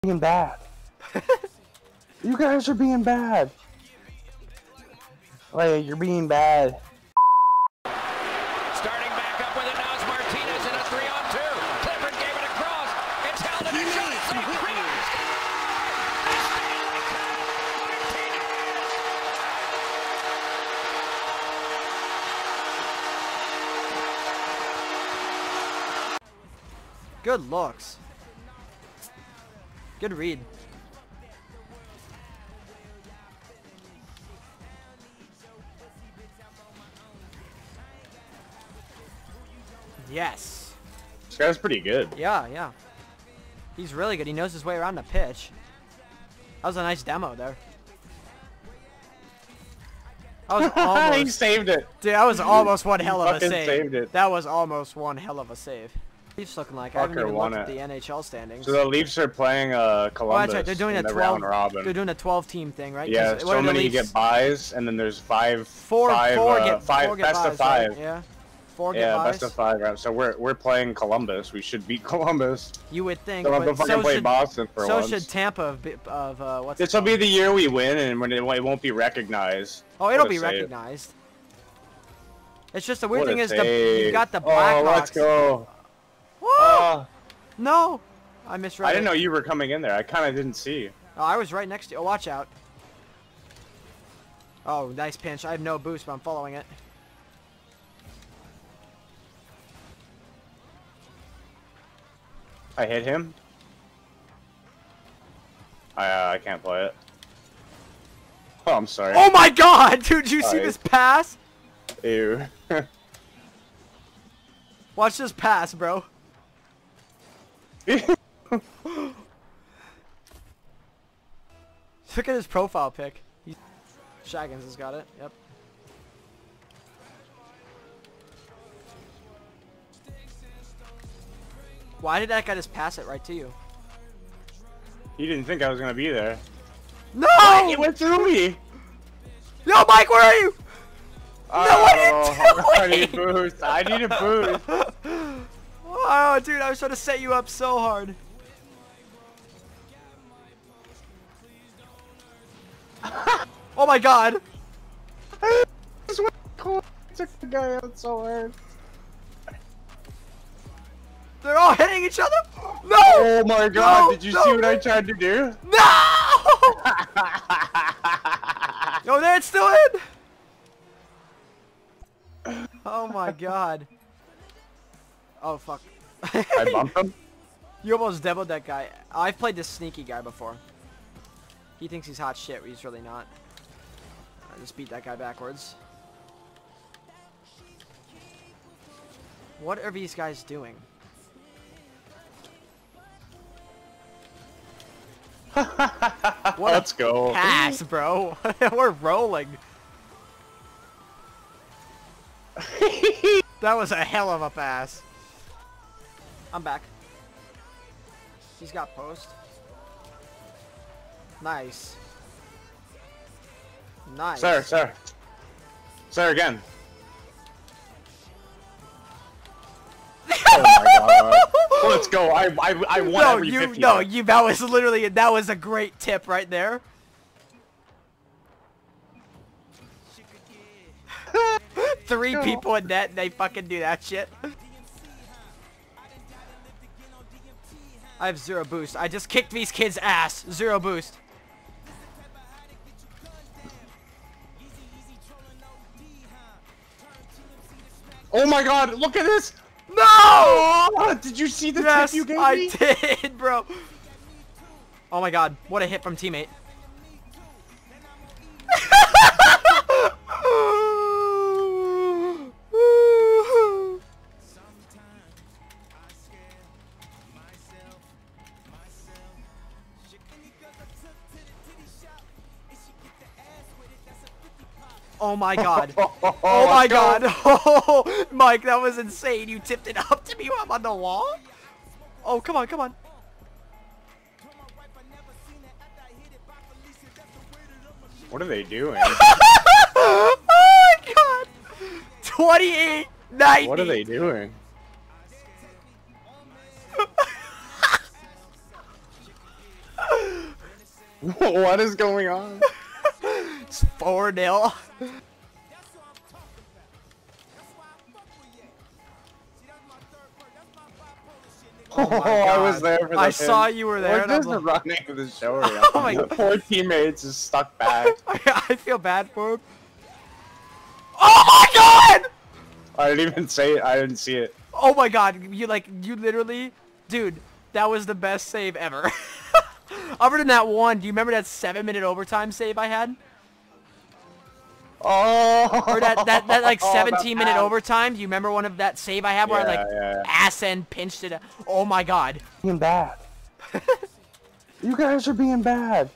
being bad. You guys are being bad. Like, you're being bad. Starting back up with it now is Martinez in a 3-on-2. Clifford gave it across. It's held and it's shot. It's safe. Good looks. Good read. Yes. This guy's pretty good. Yeah, yeah. He's really good. He knows his way around the pitch. That was a nice demo there. That was almost... He saved it. Dude, that was almost one hell of a Fucking save. saved it. That was almost one hell of a save. Leafs looking like I haven't even looked at the NHL standings. So the Leafs are playing Columbus. Oh, that's right. They're doing in a the 12. round robin. They're doing a 12-team thing, right? Yeah, so many get buys, and then there's four get best of buys, five. Right? Yeah. Four get Yeah, buys. best of five. Right? So we're playing Columbus. We should beat Columbus. You would think. So But fucking play Boston for so once. should Tampa of what's This will be the year we win, and when it won't be recognized. Oh, it'll What a be save. recognized. It's just the weird What thing a is save. you got the Blackhawks. Oh, let's go. Woo! No, I misread. I didn't it. know you were coming in there. I kind of didn't see. Oh, I was right next to you. Oh, watch out. Oh, nice pinch. I have no boost, but I'm following it. I hit him. I can't play it. Oh, I'm sorry. Oh my God, dude! Did you see Sorry. this pass? Ew. Watch this pass, bro. Look at his profile pic. Shaggins has got it. Yep. Why did that guy just pass it right to you? He didn't think I was gonna be there. No! It went through me. Yo, Mike, where are you? what are you I need a boost. I need a boost. Oh, dude, I was trying to set you up so hard. Oh my God. Took the guy out so hard. They're all hitting each other. No! Oh my God! No, Did you no, see what no. I tried to do? No! No, there it's still in. Oh my God. Oh fuck. I bumped him. You almost demoed that guy. I've played this sneaky guy before. He thinks he's hot shit, but he's really not. I just beat that guy backwards. What are these guys doing? What Let's go. pass, bro. We're rolling. That was a hell of a pass. I'm back. He's got post. Nice. Nice. Sir. Sir again. Oh my God. Let's go. I won every 50. That was literally, that was a great tip right there. Three people in net and they fucking do that shit. I have 0 boost. I just kicked these kids' ass. 0 boost. Oh my God! Look at this. No! Oh, did you see the Yes, tip you gave I me? did, bro. Oh my God, what a hit from teammate. Oh my God. Oh my God. Oh, Mike, that was insane. You tipped it up to me while I'm on the wall? Oh, come on, come on. What are they doing? Oh my God. 28-90. What are they doing? What is going on? It's 4-0. Oh, I was there for that. I saw you were there. We're just running the show right Oh my God. Poor teammates is stuck back. I feel bad for him. Oh my god! I didn't even say it. I didn't see it. Oh my god, you literally, dude, that was the best save ever. Other than that one, do you remember that 7-minute overtime save I had? Oh. Or that like 17-minute overtime? Do you remember one of that save I had where I like ass end pinched it? Oh my god. Being bad. You guys are being bad.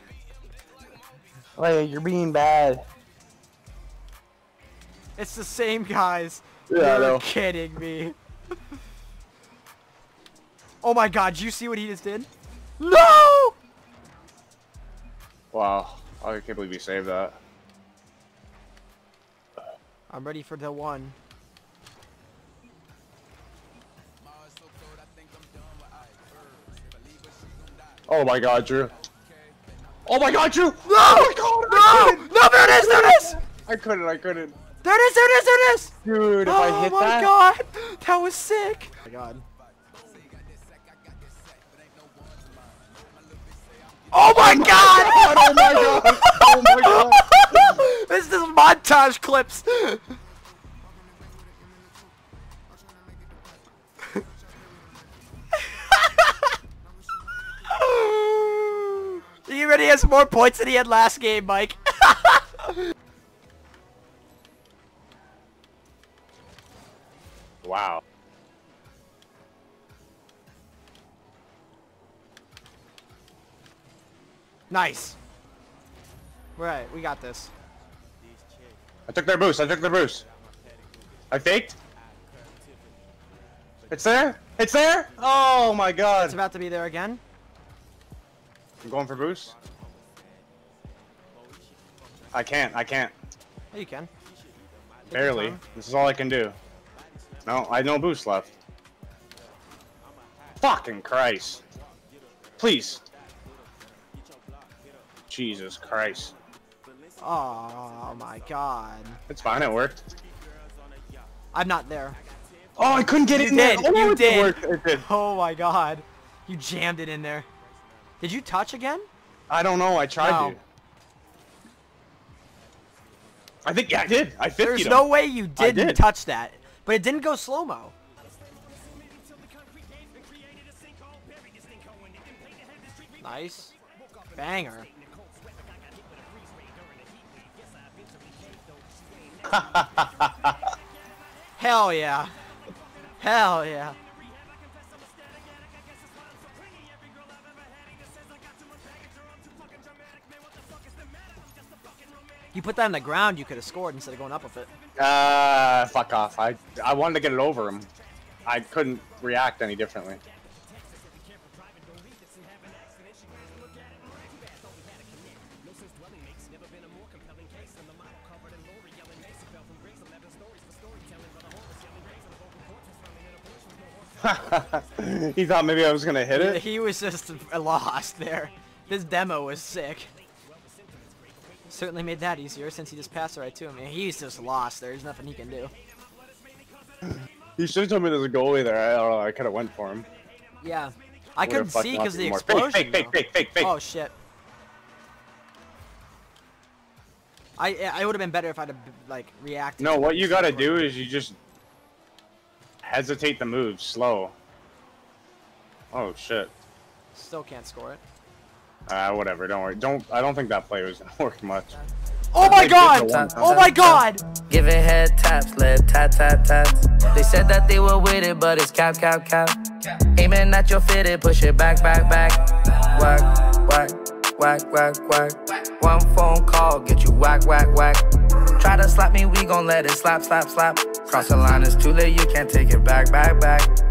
Like, you're being bad. It's the same guys. Yeah, I know. You're kidding me. Oh my god, did you see what he just did? No! Wow. I can't believe you saved that. I'm ready for the one. Oh my god, Drew. Oh my god, Drew! No! Oh my god, no! No, there it is, there it is! I couldn't. There it is, there it is, there it is! Dude, if I hit that... Oh my god! That was sick! Oh my god. Oh my god! Oh my god! Oh my god! This is montage clips! He already has more points than he had last game, Mike. Wow. Nice. Right, we got this. I took their boost. I faked. It's there. It's there. Oh my god. It's about to be there again. I'm going for boost. I can't. Yeah, you can. Take your Barely. time. This is all I can do. No, I have no boost left. Fucking Christ. Please. Jesus Christ. Oh my god. It's fine, it worked. I'm not there. Oh, I couldn't get You it in there. did, Oh, you it did. worked. It did. Oh my god. You jammed it in there. Did you touch again? I don't know, I tried No. to. I think, yeah, I did. I 50'd There's him. no way you didn't did. touch that. But it didn't go slow-mo. Nice. Banger. Hell yeah. Hell yeah. You put that on the ground, you could have scored instead of going up with it. Fuck off. I wanted to get it over him. I couldn't react any differently. He thought maybe I was gonna hit it? He was just lost there. This demo was sick. Certainly made that easier since he just passed it right to him. He's just lost. There's nothing he can do. You should have told me there's a goalie there. I don't know. I could have went for him. Yeah. I couldn't Would've see fucked because up the even more. explosion. Fake. though. Oh shit. I would have been better if I'd have like reacted. No, what you gotta do is you just hesitate the move, slow. Oh shit. Still can't score it. Whatever. Don't worry. I don't think that play was gonna work much. Oh my god! Oh my god! Giving head taps, lip tat tat tats. They said that they were with it, but it's cap. Aiming at your fitted, push it back. Whack. One phone call, get you whack. Try to slap me, we gon' let it slap. Cross the line, it's too late, you can't take it back.